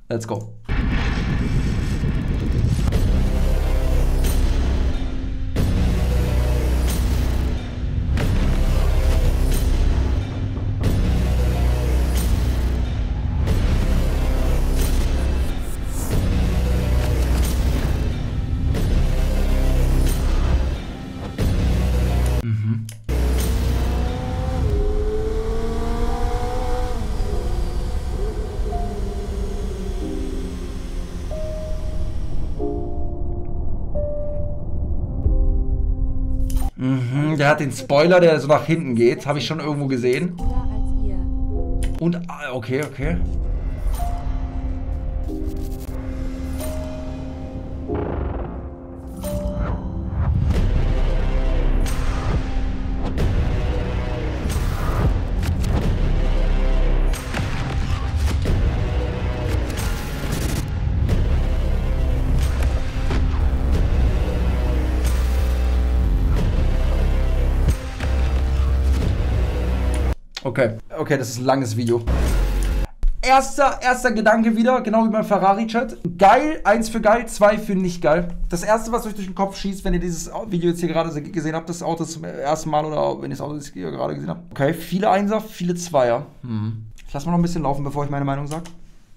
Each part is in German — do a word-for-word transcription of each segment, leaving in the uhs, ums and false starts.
Let's go. Mhm. Mhm, der hat den Spoiler, der so nach hinten geht. Habe ich schon irgendwo gesehen. Und, ah, okay, okay. Okay, okay, das ist ein langes Video. Erster, erster Gedanke wieder, genau wie beim Ferrari-Chat. Geil, eins für geil, zwei für nicht geil. Das erste, was euch durch den Kopf schießt, wenn ihr dieses Video jetzt hier gerade gesehen habt, das Auto das erste Mal oder wenn ihr das Auto jetzt hier gerade gesehen habt. Okay, viele Einser, viele Zweier. Hm. Ich lasse mal noch ein bisschen laufen, bevor ich meine Meinung sage.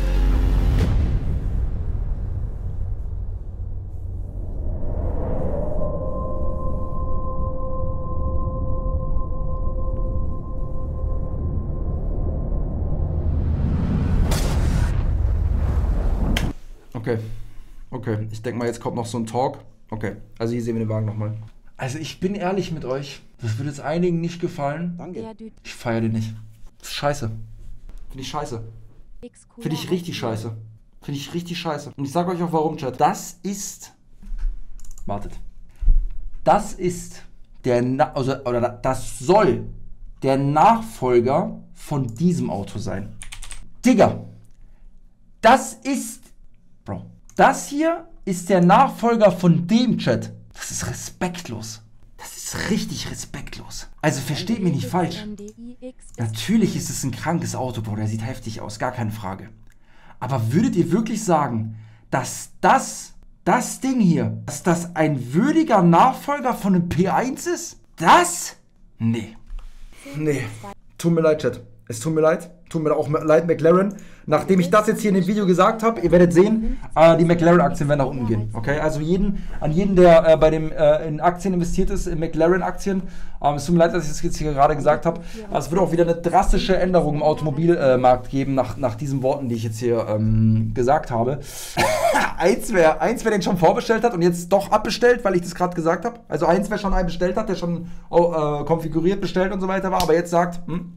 Okay, okay. Ich denke mal, jetzt kommt noch so ein Talk. Okay, also hier sehen wir den Wagen nochmal. Also ich bin ehrlich mit euch. Das wird jetzt einigen nicht gefallen. Danke. Ich feiere den nicht. Das ist scheiße. Finde ich scheiße. Finde ich richtig scheiße. Finde ich richtig scheiße. Und ich sage euch auch warum, Chat. Das ist... Wartet. Das ist der... Na also, oder das soll der Nachfolger von diesem Auto sein. Digga. Das ist... Bro. Das hier ist der Nachfolger von dem, Chat. Das ist respektlos. Das ist richtig respektlos. Also versteht mich nicht falsch. Natürlich ist es ein krankes Auto, Bro. Der sieht heftig aus, gar keine Frage. Aber würdet ihr wirklich sagen, dass das, das Ding hier, dass das ein würdiger Nachfolger von einem P eins ist? Das? Nee. Nee. Tut mir leid, Chat. Es tut mir leid. Tut mir auch leid, McLaren. Nachdem ich das jetzt hier in dem Video gesagt habe, ihr werdet sehen, äh, die McLaren-Aktien werden nach unten gehen. Okay, also jeden, an jeden, der äh, bei dem äh, in Aktien investiert ist, in McLaren-Aktien, ähm, es tut mir leid, dass ich das jetzt hier gerade gesagt habe. Es wird auch wieder eine drastische Änderung im Automobilmarkt äh, geben, nach, nach diesen Worten, die ich jetzt hier ähm, gesagt habe. eins, wer, eins, wer den schon vorbestellt hat und jetzt doch abbestellt, weil ich das gerade gesagt habe. Also eins, wer schon einen bestellt hat, der schon äh, konfiguriert bestellt und so weiter war, aber jetzt sagt, hm,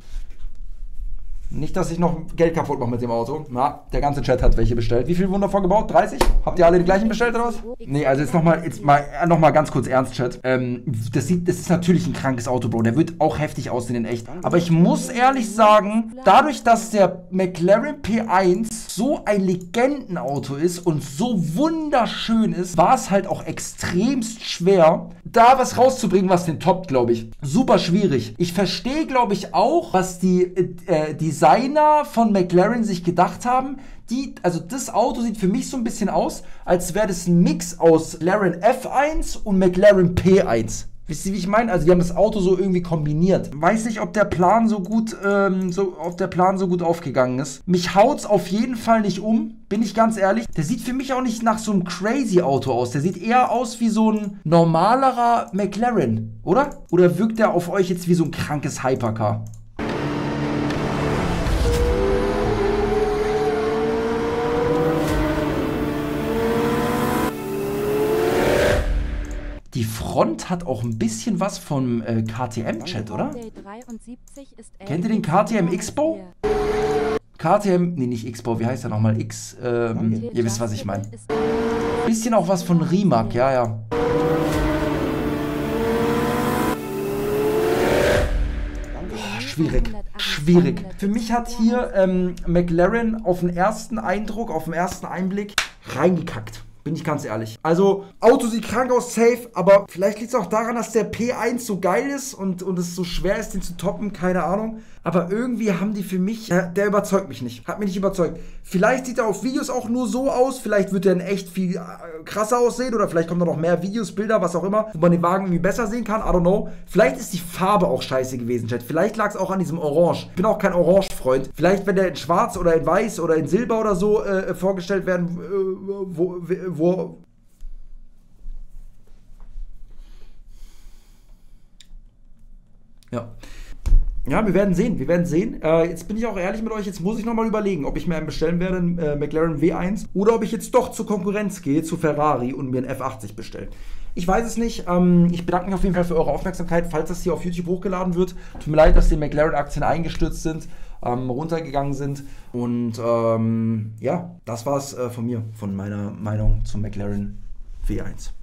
nicht, dass ich noch Geld kaputt mache mit dem Auto. Na, der ganze Chat hat welche bestellt. Wie viel wurden davon gebaut? dreißig? Habt ihr alle die gleichen bestellt oder was? Nee, also jetzt nochmal jetzt mal, noch mal ganz kurz ernst, Chat. Ähm, das, sieht, das ist natürlich ein krankes Auto, Bro. Der wird auch heftig aussehen in echt. Aber ich muss ehrlich sagen, dadurch, dass der McLaren P eins so ein Legendenauto ist und so wunderschön ist, war es halt auch extremst schwer, da was rauszubringen, was den toppt, glaube ich. Super schwierig. Ich verstehe, glaube ich, auch, was die, äh, die Designer von McLaren sich gedacht haben. Die, also das Auto sieht für mich so ein bisschen aus, als wäre das ein Mix aus McLaren F eins und McLaren P eins. Wisst ihr, wie ich meine? Also die haben das Auto so irgendwie kombiniert. Weiß nicht, ob der Plan so gut, ähm, so, ob der Plan so gut aufgegangen ist. Mich haut's auf jeden Fall nicht um, bin ich ganz ehrlich. Der sieht für mich auch nicht nach so einem crazy Auto aus. Der sieht eher aus wie so ein normalerer McLaren, oder? Oder wirkt der auf euch jetzt wie so ein krankes Hypercar? Die Front hat auch ein bisschen was vom äh, K T M-Chat, oder? Kennt ihr den K T M X-Bow? K T M, nee, nicht X-Bow, wie heißt der nochmal? X, ähm, ihr wisst, was ich meine. Bisschen auch was von Rimac, ja, ja. Oh, schwierig, schwierig. Für mich hat hier ähm, McLaren auf den ersten Eindruck, auf den ersten Einblick reingekackt. Bin ich ganz ehrlich. Also, Auto sieht krank aus, safe, aber vielleicht liegt es auch daran, dass der P eins so geil ist und, und es so schwer ist, den zu toppen, keine Ahnung. aber irgendwie haben die für mich, der, der überzeugt mich nicht, hat mich nicht überzeugt. Vielleicht sieht er auf Videos auch nur so aus, vielleicht wird er in echt viel krasser aussehen oder vielleicht kommen da noch mehr Videos, Bilder, was auch immer, wo man den Wagen irgendwie besser sehen kann, I don't know. Vielleicht ist die Farbe auch scheiße gewesen, Chat. Vielleicht lag es auch an diesem Orange. Ich bin auch kein Orange-Freund. Vielleicht, wenn der in Schwarz oder in Weiß oder in Silber oder so äh, vorgestellt werden, äh, wo, wo ja. Ja, wir werden sehen, wir werden sehen. Äh, jetzt bin ich auch ehrlich mit euch, jetzt muss ich nochmal überlegen, ob ich mir einen bestellen werde, einen äh, McLaren W eins, oder ob ich jetzt doch zur Konkurrenz gehe, zu Ferrari und mir einen F achtzig bestelle. Ich weiß es nicht. Ähm, ich bedanke mich auf jeden Fall für eure Aufmerksamkeit, falls das hier auf YouTube hochgeladen wird. Tut mir leid, dass die McLaren-Aktien eingestürzt sind, ähm, runtergegangen sind. Und ähm, ja, das war's äh, von mir, von meiner Meinung zum McLaren W eins.